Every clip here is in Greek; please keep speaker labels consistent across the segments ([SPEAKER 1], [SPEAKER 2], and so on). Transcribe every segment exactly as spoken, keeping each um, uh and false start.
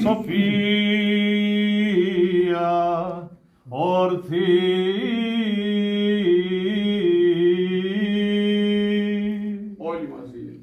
[SPEAKER 1] σοφία ορθή.
[SPEAKER 2] Όλοι μαζί.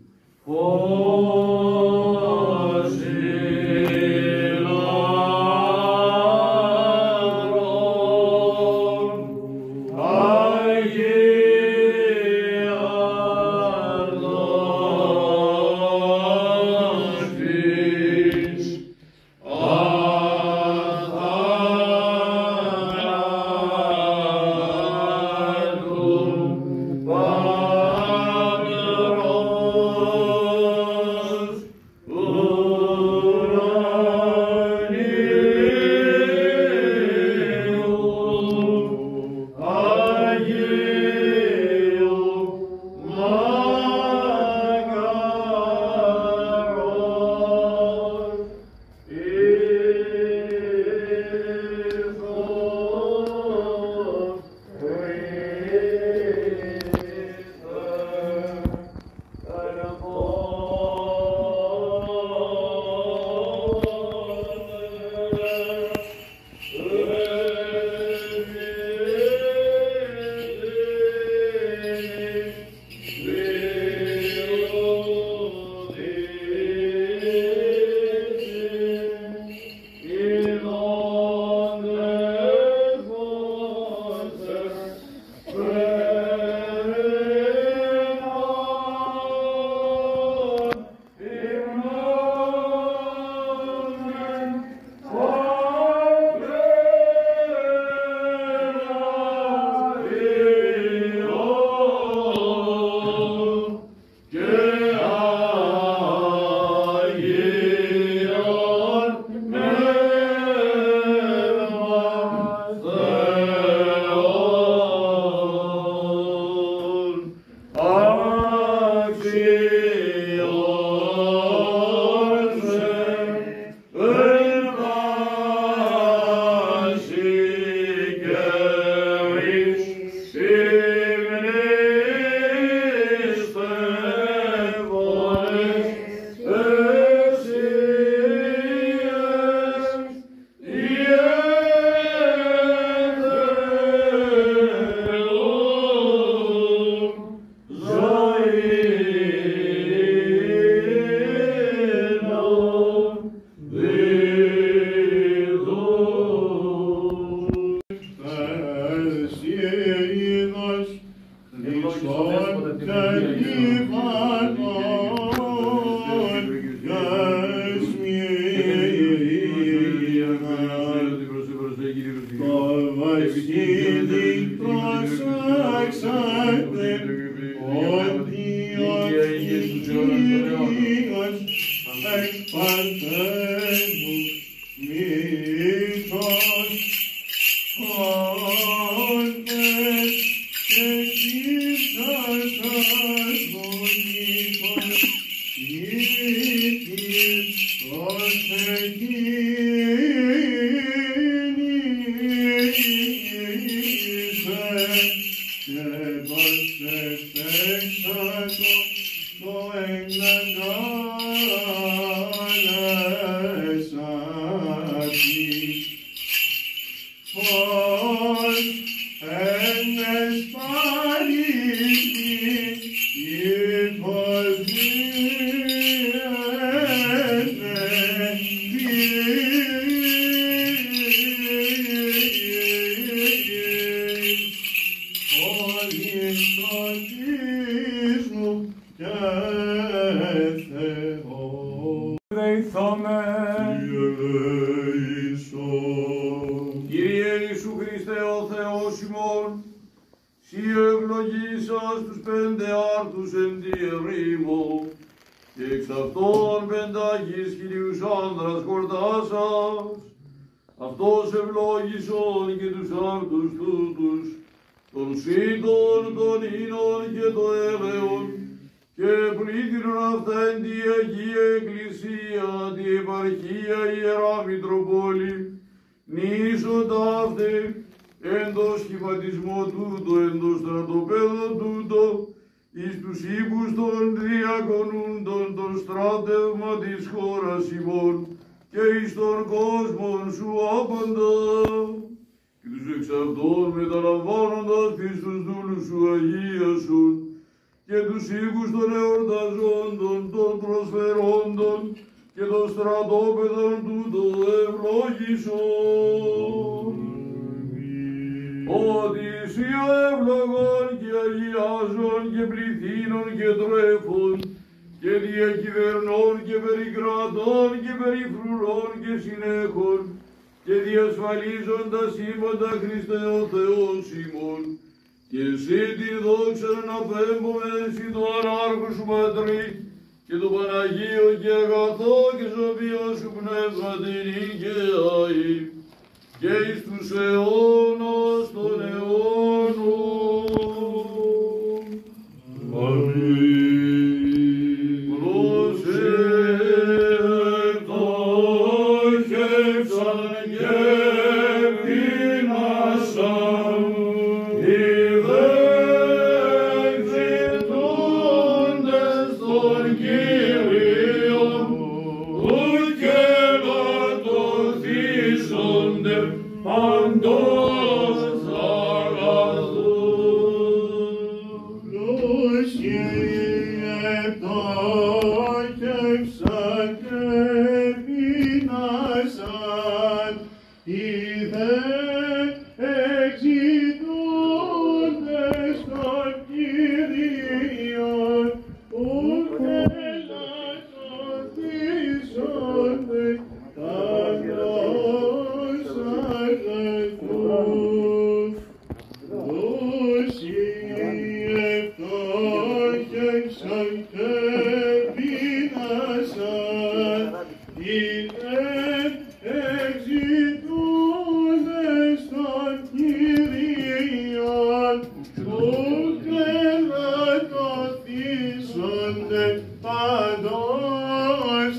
[SPEAKER 3] και εις τον κόσμον σου άπαντα, και τους εξ αυτών μεταλαμβάνοντας εις τους δούλους σου αγίασον, και τους οίκους των εορταζόντων, των προσφερόντων, και των στρατόπεδων τούτο ευλόγησον. Ότι εσύ ευλογών και αγιάζων και πληθύνων και τρέφων, και διακυβερνών και περικρατών και περιφρουρών και συνέχων, και διασφαλίζοντα σύμπαντα Χριστέ ο Θεός ημών, και εσύ την δόξα να απέμπομεν εσύ του ανάρχου σου Πατρί, και το Παναγίο και αγαθό και σοφία σου πνεύμα την και αη, και εις τους αιώνας των αιώνων. Αμήν. Προσευχτόχευσαν και πείνασαν, ιδέξητούντες των Κύριων, ουκ ελαττωθήσονται παντός αγαθούς. Προσευχτόχευσαν και πείνασαν, ιδέξητούντες των Κύριων, ουκ ελαττωθήσονται παντός αγαθούς. Προσευχτόχευσαν και πείνασαν, ιδέξητούντες των Κύριων, ουκ ελαττωθήσονται παντός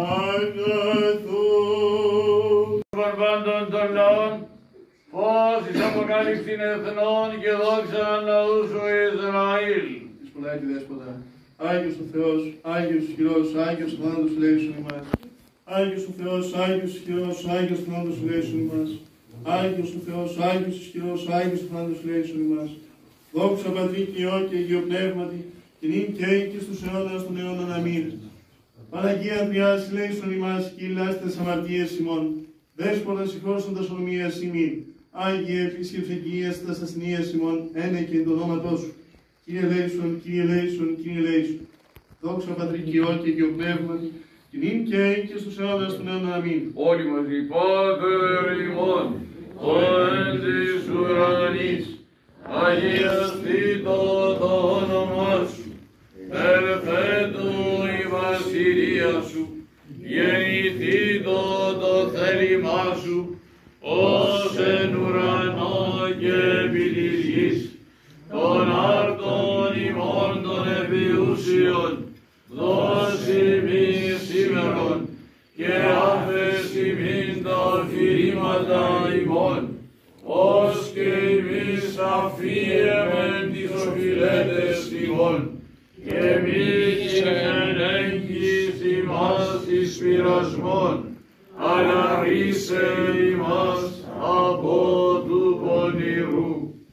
[SPEAKER 3] αγαθούς. Παρβάντων των λαών, φως εις αποκάλυψην εθνών και δόξα λαού σου Ισραήλ.
[SPEAKER 4] Σπουδάκι Δέσποτα, Άγιος ο Θεός, Άγιος Χειρός, Άγιος Θάνατος ελέησον ημάς. Άγιος ο Θεός, Άγιος Χειρός, Άγιος Θάνατος ελέησον ημάς. Άγιος ο Θεός, Άγιος Χειρός, Άγιος Θάνατος ελέησον ημάς. Δόξα Πατρί και Υιό και Αγίο Πνεύματι, και νυν και αεί και στους αιώνας των αιώνων. Αμήν. Παναγία Τριάς ελέησον ημάς, και ηλάστε τις αμαρτίες ημών. Δέσποτα συγχώρησον τας ορμίας ημίν. Άγιε επίσκεψε οικίας τας ασθενείας ημών, ένε και εν το ονόματό σου. Κύριε ελέησον, Κύριε ελέησον, Κύριε ελέησον. Δόξα Πατρί και Υιό και Αγίο Πνεύματι, και νυν και αεί και στους αιώνας των αιώνων. Αμήν.
[SPEAKER 3] Όλοι μαζί, Πάτερ ημών, ο εν της ουρανής, αγιαστήτω το όνομά σου, ελθέτω η βασιλεία σου, γεννηθήτω το θέλημά σου, ως εν ουρανό και επί της γης, των άρτων ημών των επιούσιων, δώσει ημίν σήμερον, και άφες ημίν τα οφειλήματα ημών, ως και εμείς αφίεμεν τις οφειλέτες ημών, και μη ενέγγεις ημάς εις πειρασμόν, αλλά ρίσε ημάς από του πονηρού.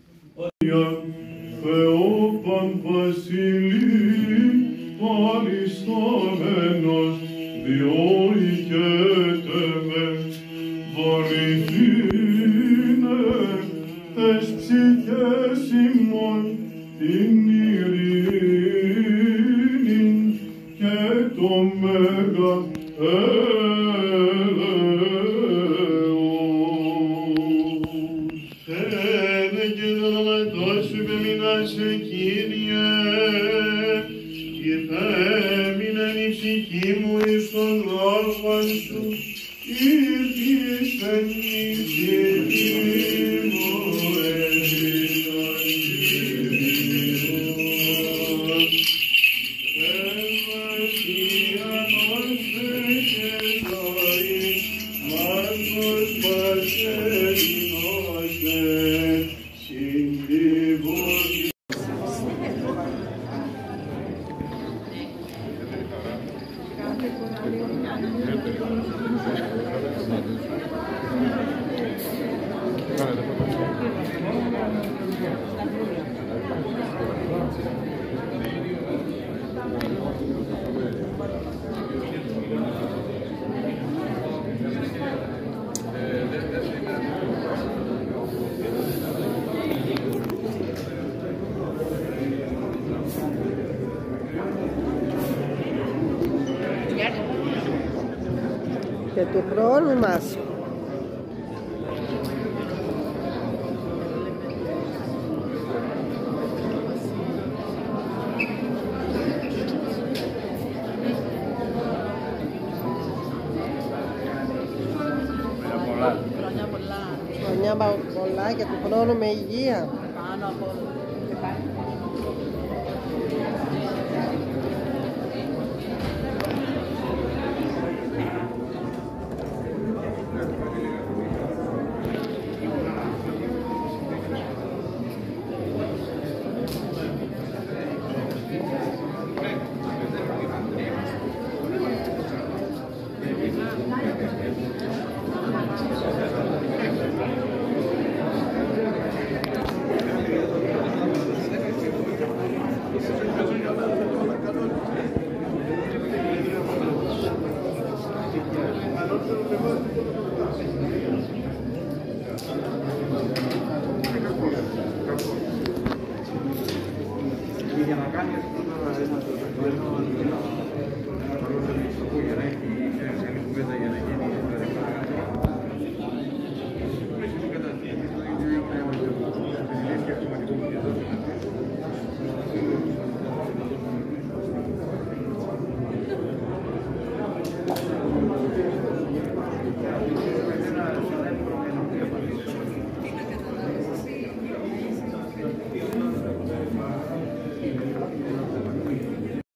[SPEAKER 1] Θεόπαν βασιλεί, παριστάμενος, διοικέτε με, βοηθήνε τες ψυχές ημών, την ειρήνη και το μέγα έλεος.
[SPEAKER 4] Ένε και το όνοματό σου υπεμεινάσαι, Κύριε, και θα έμειναν η ψυχή μου εις τον λόγον σου, ήρθισεν η ψυχή μου επί των Κύριων. Ευβασία νόστε και ζωή, μάρκος πασερινώστε, συντριβώς.
[SPEAKER 5] Thank you. Και του χρόνου μας. Χρόνια πολλά και του χρόνου με υγεία.
[SPEAKER 6] Πάνω από όλα.
[SPEAKER 3] Για να κάνει ένα για να έχει καλή κουβέντα για να γίνει
[SPEAKER 5] Thank you.